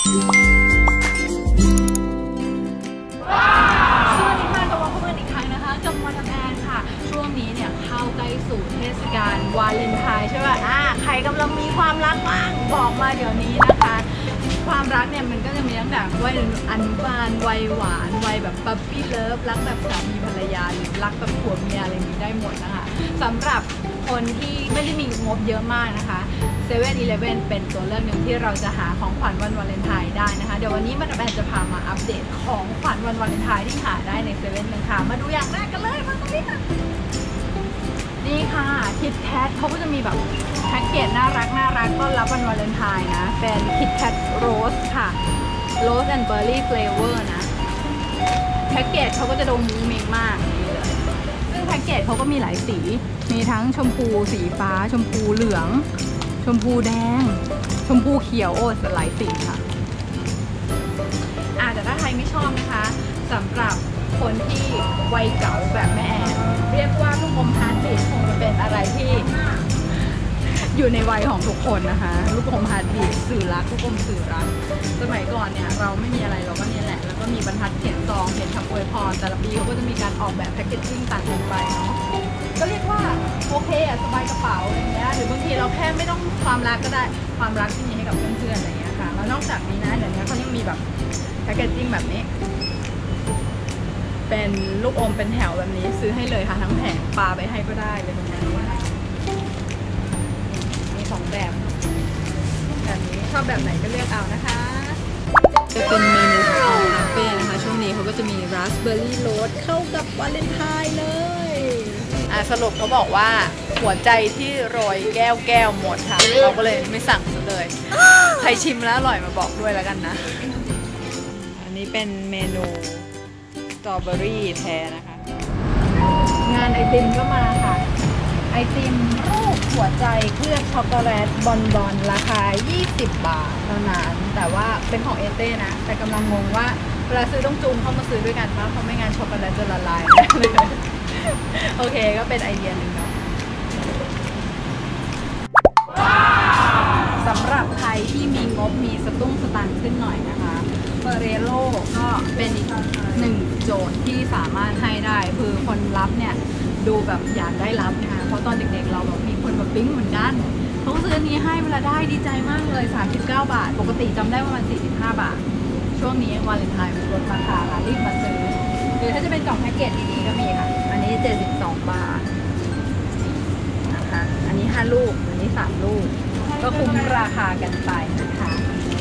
กับมาดามแอนค่ะช่วงนี้เนี่ยเข้าใกล้สู่เทศกาลวาเลนไทน์ใช่ป่ะใครกำลังมีความรักบ้างบอกมาเดี๋ยวนี้นะคะความรักเนี่ยมันก็จะมีตั้งแต่วัยอนุบาลวัยหวานวัยแบบปั๊ปปี้เลิฟรักแบบสามีภรรยาหรือรักแบบผัวเมียอะไรอย่างนี้ได้หมดนะคะสำหรับคนที่ไม่ได้มีงบเยอะมากนะคะ7-Eleven เป็นตัวเลือกหนึ่งที่เราจะหาของขวัญวันวาเลนไทน์ได้นะคะเดี๋ยววันนี้มาดามแอนจะพามาอัปเดตของขวัญวันวาเลนไทน์ที่หาได้ใน7กันค่ะมาดูอย่างแรกกันเลยมาตรงนี้ค่ะนี่ค่ะคิดแคทเขาก็จะมีแบบแพ็กเกจน่ารักต้อนรับวันวาเลนไทน์นะเป็นคิดแคทโรสค่ะโรสแอนด์เบอร์รี่เฟลเวอร์นะแพ็กเกจเขาก็จะดูมูเมงมากนี่เลยซึ่งแพ็กเกจเขาก็มีหลายสีมีทั้งชมพูสีฟ้าชมพูเหลืองชมพูแดงชมพูเขียวโอ้หลายสีค่ะแต่ถ้าใครไม่ชอบนะคะสำหรับคนที่วัยเก่าแบบแม่แอนเรียกว่าลูกอมฮาร์ดบีทคงจะเป็นอะไรที่อยู่ในวัยของทุกคนนะคะลูกอมฮาร์ดบีทสื่อรักลูกอมสื่อรักสมัยก่อนเนี่ยเราไม่มีอะไรเราก็นี่แหละแล้วก็มีบรรทัดเขียนซองเขียนคำอวยพรแต่ละปีเขาก็จะมีการออกแบบแพคเกจจิ้งต่างกันไปเนาะก็เรียกว่าโอเคสบายกระเป๋าอะไรเงี้ยหรือบางทีเราแค่ไม่ต้องความรักก็ได้ความรักที่มีให้กับเพื่อนๆอะไรเงี้ยค่ะแล้วนอกจากนี้นะเดี๋ยวนี้เขายังมีแบบแพคเกจจิ้งแบบนี้เป็นลูกอมเป็นแถวแบบนี้ซื้อให้เลยค่ะทั้งแผงปาไปให้ก็ได้เลยตรงนี้มี2แบบนี้ชอบแบบไหนก็เลือกเอานะคะจะเป็นเมนูของคาเฟ่นะคะช่วงนี้เขาก็จะมีราสเบอร์รี่โรสเข้ากับวาเลนไทน์เลยสรุปเขาบอกว่าหัวใจที่โรยแก้วหมดค่ะเราก็เลยไม่สั่งซะเลยใครชิมแล้วอร่อยมาบอกด้วยแล้วกันนะอันนี้เป็นเมนูสตรอเบอรี่แท้นะคะงานไอติมก็มาค่ะไอติมรูปหัวใจเคลือบช็อกโกแลตบอนราคา20 บาทเท่านั้นแต่ว่าเป็นของเอเต้นะแต่กำลังงงว่าเวลาซื้อต้องจูงเข้ามาซื้อด้วยกันเพราะไม่งั้นช็อกโกแลตจะละลายเลยโอเคก็เป็นไอเดียหนึ่งเนาะสำหรับใครที่มีงบมีสตุ้งสตังค์ขึ้นหน่อยนะคะเฟอเรโลก็เป็นอีกหนึ่งโจทย์ที่สามารถให้ได้คือคนรับเนี่ยดูแบบอยากได้รับนะคะเพราะตอนเด็กๆเราแบบมีคนแบบปิ๊งเหมือนกันเขาซื้ออันนี้ให้เวลาได้ดีใจมากเลย39 บาทปกติจำได้ว่ามัน45 บาทช่วงนี้วาเลนไทน์มันลดราคาค่ะรีบมาซื้อหรือถ้าจะเป็นกล่องแพ็กเกจดีๆก็มีค่ะอันนี้72 บาทนะคะอันนี้5 ลูกอันนี้3 ลูกก็คุ้มราคากันไปนะคะ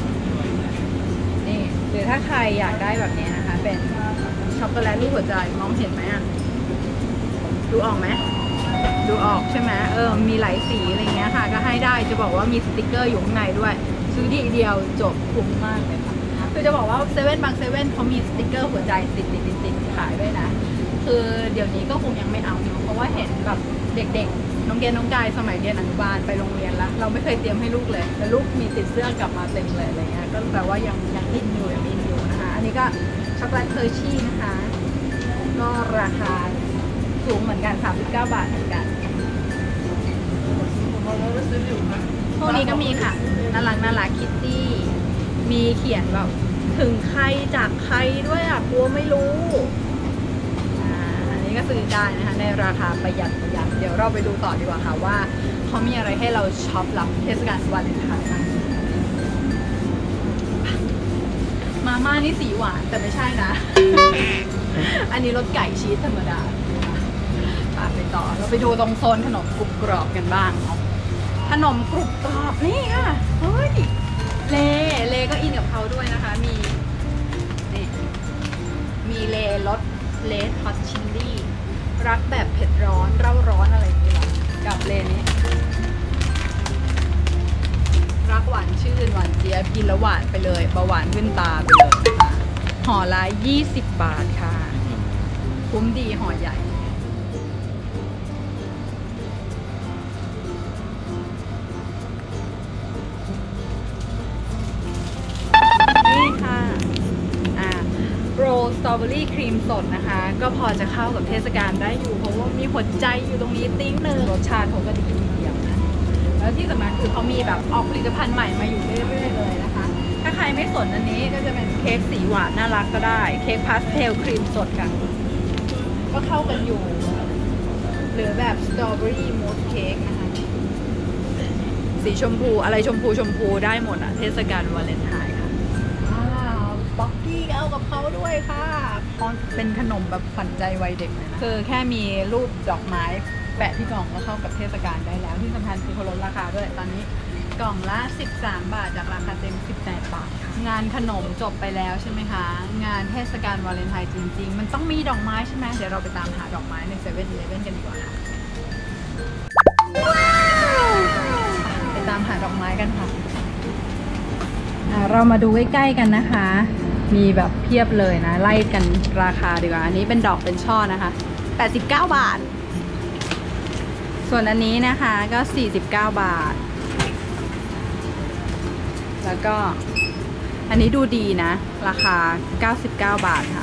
นี่หรือถ้าใครอยากได้แบบนี้นะคะเป็นช็อกโกแลตรูปหัวใจมองเห็นไหมอ่ะดูออกไหมดูออกใช่ไหมมีหลายสีอะไรเงี้ยค่ะก็ให้ได้จะบอกว่ามีสติกเกอร์อยู่ข้างในด้วยซื้อทีเดียวจบคุ้มมากเลยค่ะคือจะบอกว่าบางเซเว่นเขามีสติกเกอร์หัวใจติดขายด้วยนะคือเดี๋ยวนี้ก็คงยังไม่เอาเนาะเพราะว่าเห็นแบบเด็กๆน้องเกณฑ์น้องกายสมัยเรียนอนุบาลไปโรงเรียนแล้วเราไม่เคยเตรียมให้ลูกเลยแต่ลูกมีติดเสื้อกลับมาเต็มเลยอะไรเงี้ยก็แปลว่ายังอินอยู่นะคะอันนี้ก็ช็อกโกแลตเฮอร์ชี่นะคะก็ราคาสูงเหมือนกัน39 บาทเหมือนกันพวกนี้ก็มีค่ะน่ารักคิตตี้มีเขียนแบบถึงใครจากใครด้วยกลัวไม่รู้อันนี้ก็ซื้อได้นะคะในราคาประหยัดเดี๋ยวเราไปดูต่อดีกว่าค่ะว่าเขามีอะไรให้เราช็อปรับเทศกาลวาเลนไทน์บ้างมาม่านี่สีหวานแต่ไม่ใช่นะ อันนี้รสไก่ชีสธรรมดาไปต่อเราไปดูตรงโซนขนมกรุบกรอบกันบ้างขนมกรุบกรอบนี่ค่ะเฮ้ยเลก็อินกับเขาด้วยนะคะมีเลรสเลดฮอตชิลลี่รักแบบเผ็ดร้อนเร่าร้อนอะไรอย่างเงี้ยกับเลนี้รักหวานชื่นหวานเจี๊ยบกินแล้วหวานไปเลยเบาหวานขึ้นตาไปเลยนะคะห่อละ20 บาทค่ะคุ้มดีห่อใหญ่โรสตรอเบอรี่ครีมสดนะคะก็พอจะเข้ากับเทศกาลได้อยู่เพราะว่ามีหัวใจอยู่ตรงนี้ติ้งหนึ่งรสชาติเขาก็ดีทีเดียวนะแล้วที่สำคัญคือเขามีแบบออกผลิตภัณฑ์ใหม่มาอยู่เรื่อยๆเลยนะคะถ้าใครไม่สนอันนี้ก็จะเป็นเค้กสีหวานน่ารักก็ได้เค้กพาสเทลครีมสดกันก็เข้ากันอยู่หรือแบบสตรอเบอรี่มูสเค้กนะคะสีชมพูอะไรชมพูได้หมดอะเทศกาลวาเลนไทน์ค่ะบ็อกกี้เอากับเขาด้วยค่ะเป็นขนมแบบฝันใจวัยเด็กเลยนะคือแค่มีรูปดอกไม้แปะที่กล่องก็เข้ากับเทศกาลได้แล้วที่สำคัญคือเขาลดราคาด้วยตอนนี้กล่องละ13 บาทจากราคาเต็ม18 บาทค่ะงานขนมจบไปแล้วใช่ไหมคะงานเทศกาลวาเลนไทน์จริงๆมันต้องมีดอกไม้ใช่ไหมเดี๋ยวเราไปตามหาดอกไม้ใน7-11กันดีกว่าค่ะไปตามหาดอกไม้กันค่ะเรามาดูใกล้ๆกันนะคะมีแบบเพียบเลยนะไล่กันราคาดีกว่าอันนี้เป็นดอกเป็นช่อนะคะ89 บาทส่วนอันนี้นะคะก็49 บาทแล้วก็อันนี้ดูดีนะราคา99 บาทค่ะ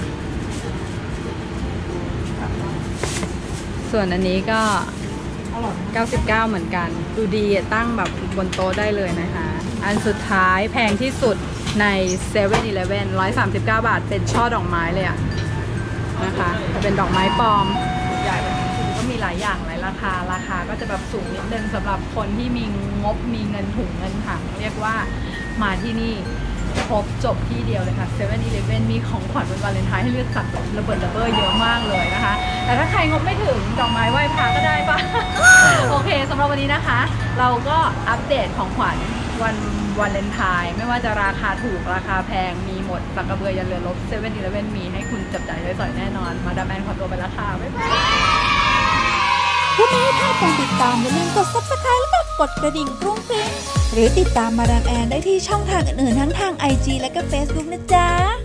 ส่วนอันนี้ก็99เหมือนกันดูดีตั้งแบบบนโต๊ะได้เลยนะคะอันสุดท้ายแพงที่สุดใน7-11 139 บาทเป็นช่อดอกไม้เลยอะนะคะเป็นดอกไม้ปลอมใหญ่ก็มีหลายอย่างหลายราคาก็จะแบบสูงนิดนึงสำหรับคนที่มีงบมีเงินถุงเงินถังเรียกว่ามาที่นี่ครบจบที่เดียวเลยค่ะ7-11มีของขวัญวันวาเลนไทน์ให้เลือกสรรระเบิดระเบ้อเยอะมากเลยนะคะแต่ถ้าใครงบไม่ถึงดอกไม้ไหว้พระก็ได้ปะ โอเคสำหรับวันนี้นะคะเราก็อัปเดตของขวัญวันวาเลนไทน์ไม่ว่าจะราคาถูกราคาแพงมีหมดสักกระเบือยันเรือรบ7-11มีให้คุณจับจ่ายใช้สอยแน่นอนมาดามแอนขอตัวไปแล้วค่ะบ๊ายบายถ้าไม่ให้พลาดการติดตามอย่าลืมกด Subscribe และกดกระดิ่งกรุ้งกริ้งหรือติดตามมาดามแอนได้ที่ช่องทางอื่นๆทั้งทาง IG และก็ Facebook นะจ๊ะ